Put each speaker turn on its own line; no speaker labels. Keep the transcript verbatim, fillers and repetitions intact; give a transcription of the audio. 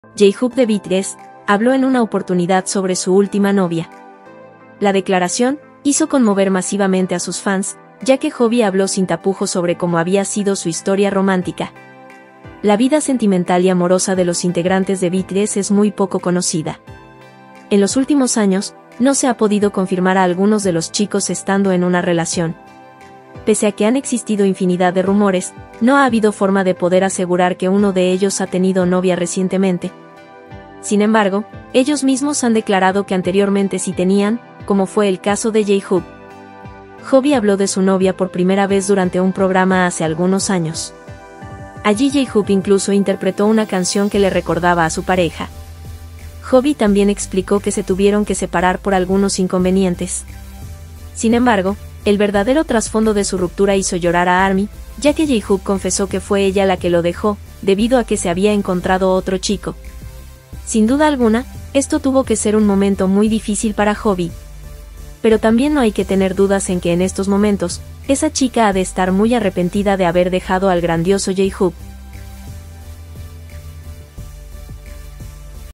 J-Hope de B T S, habló en una oportunidad sobre su última novia. La declaración hizo conmover masivamente a sus fans, ya que Hobi habló sin tapujos sobre cómo había sido su historia romántica. La vida sentimental y amorosa de los integrantes de B T S es muy poco conocida. En los últimos años, no se ha podido confirmar a algunos de los chicos estando en una relación. Pese a que han existido infinidad de rumores, no ha habido forma de poder asegurar que uno de ellos ha tenido novia recientemente. Sin embargo, ellos mismos han declarado que anteriormente sí tenían, como fue el caso de J-Hope. Hobi habló de su novia por primera vez durante un programa hace algunos años. Allí J-Hope incluso interpretó una canción que le recordaba a su pareja. Hobi también explicó que se tuvieron que separar por algunos inconvenientes. Sin embargo, el verdadero trasfondo de su ruptura hizo llorar a ARMY, ya que J-Hope confesó que fue ella la que lo dejó, debido a que se había encontrado otro chico. Sin duda alguna, esto tuvo que ser un momento muy difícil para Hobi. Pero también no hay que tener dudas en que en estos momentos, esa chica ha de estar muy arrepentida de haber dejado al grandioso J-Hope.